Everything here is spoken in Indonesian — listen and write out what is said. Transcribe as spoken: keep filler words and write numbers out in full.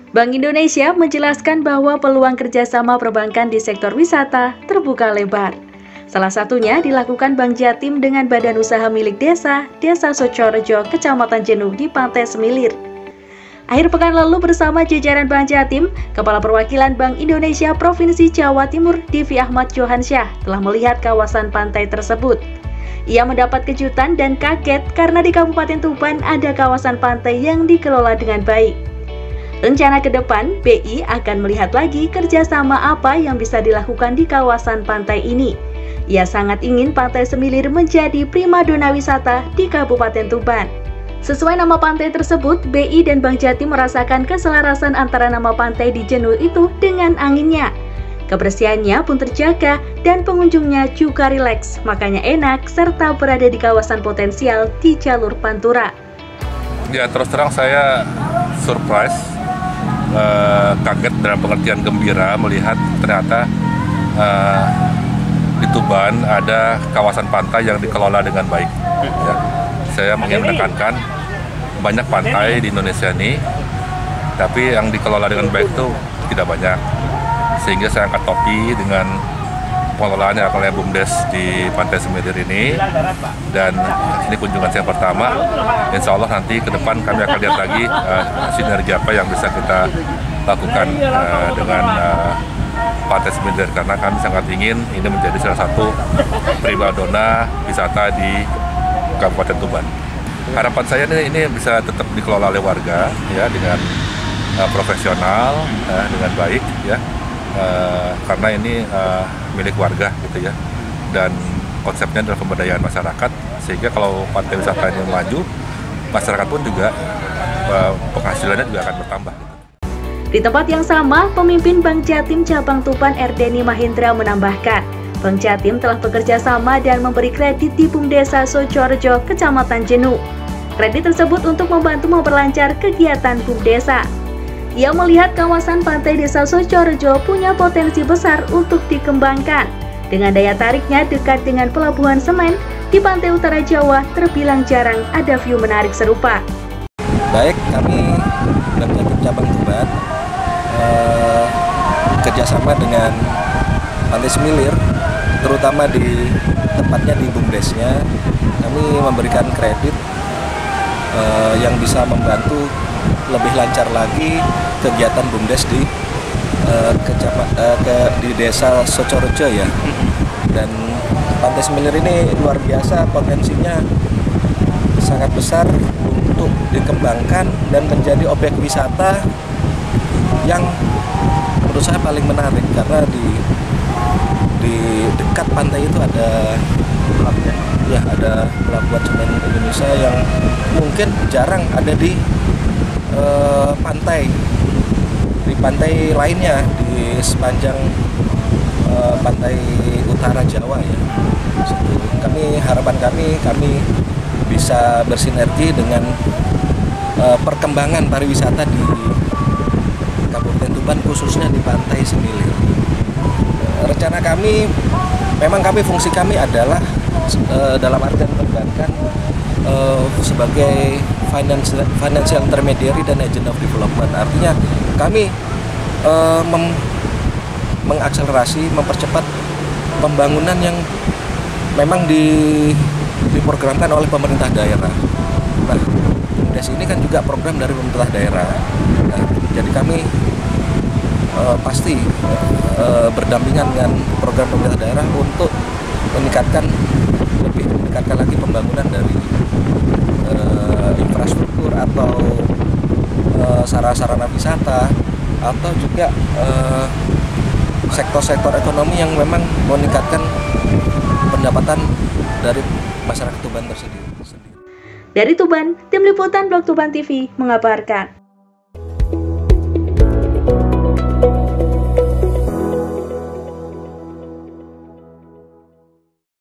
Bank Indonesia menjelaskan bahwa peluang kerjasama perbankan di sektor wisata terbuka lebar. Salah satunya dilakukan Bank Jatim dengan badan usaha milik desa, Desa Socorejo, Kecamatan Jenuh di Pantai Semilir. Akhir pekan lalu bersama jajaran Bank Jatim, Kepala Perwakilan Bank Indonesia Provinsi Jawa Timur, Divi Ahmad Johansyah, telah melihat kawasan pantai tersebut. Ia mendapat kejutan dan kaget karena di Kabupaten Tuban ada kawasan pantai yang dikelola dengan baik. Rencana ke depan, B I akan melihat lagi kerjasama apa yang bisa dilakukan di kawasan pantai ini. Ia sangat ingin Pantai Semilir menjadi primadona wisata di Kabupaten Tuban. Sesuai nama pantai tersebut, B I dan Bank Jatim merasakan keselarasan antara nama pantai di Jenuh itu dengan anginnya. Kebersihannya pun terjaga dan pengunjungnya juga rileks, makanya enak serta berada di kawasan potensial di jalur Pantura. Ya, terus terang saya surprise. Uh, kaget dalam pengertian gembira melihat ternyata uh, di Tuban ada kawasan pantai yang dikelola dengan baik. Ya. Saya ingin menekankan banyak pantai di Indonesia ini, tapi yang dikelola dengan baik itu tidak banyak. Sehingga saya angkat topi dengan pengelolaan yang oleh BUMDes di Pantai Semilir ini, dan ini kunjungan saya pertama. Insya Allah nanti ke depan kami akan lihat lagi uh, sinergi apa yang bisa kita lakukan uh, dengan uh, Pantai Semilir, karena kami sangat ingin ini menjadi salah satu primadona wisata di Kabupaten Tuban. Harapan saya ini, ini bisa tetap dikelola oleh warga ya dengan uh, profesional, uh, dengan baik ya. Uh, karena ini uh, milik warga gitu ya, dan konsepnya adalah pemberdayaan masyarakat, sehingga kalau pantai wisata ini maju, masyarakat pun juga uh, penghasilannya juga akan bertambah. Di tempat yang sama, pemimpin Bank Jatim Cabang Tuban Erdeni Mahindra menambahkan, Bank Jatim telah bekerja sama dan memberi kredit di Bumdesa Socorejo, Kecamatan Jenuh. Kredit tersebut untuk membantu memperlancar kegiatan Bumdesa. Ia melihat kawasan pantai Desa Socorejo punya potensi besar untuk dikembangkan. Dengan daya tariknya dekat dengan pelabuhan semen, di pantai utara Jawa terbilang jarang ada view menarik serupa. Baik, kami Bank Jatim Cabang Tuban eh, kerjasama dengan Pantai Semilir, terutama di tempatnya di Bumdesnya, kami memberikan kredit eh, yang bisa membantu lebih lancar lagi kegiatan Bumdes di uh, kecama, uh, ke di Desa Socorejo ya. Dan Pantai Semilir ini luar biasa, potensinya sangat besar untuk dikembangkan dan menjadi objek wisata yang menurut saya paling menarik, karena di di dekat pantai itu ada pelabuhan ya, ada pelabuhan semen Indonesia yang mungkin jarang ada di Uh, pantai di pantai lainnya di sepanjang uh, pantai utara Jawa ya. Situ. Kami harapan kami kami bisa bersinergi dengan uh, perkembangan pariwisata di Kabupaten Tuban, khususnya di Pantai Semilir. Uh, rencana kami, memang kami fungsi kami adalah uh, dalam artian perbankan uh, sebagai Financial, financial intermediary dan agent of development. Artinya kami uh, mem, mengakselerasi, mempercepat pembangunan yang memang di, diprogramkan oleh pemerintah daerah. Nah, Bumdes ini kan juga program dari pemerintah daerah. Nah, jadi kami uh, pasti uh, berdampingan dengan program pemerintah daerah untuk meningkatkan lebih meningkatkan lagi pembangunan dari Uh, infrastruktur atau uh, sarana-sarana wisata, atau juga uh, sektor-sektor ekonomi yang memang meningkatkan pendapatan dari masyarakat Tuban tersendiri. Dari Tuban, Tim Liputan Blog Tuban T V mengabarkan.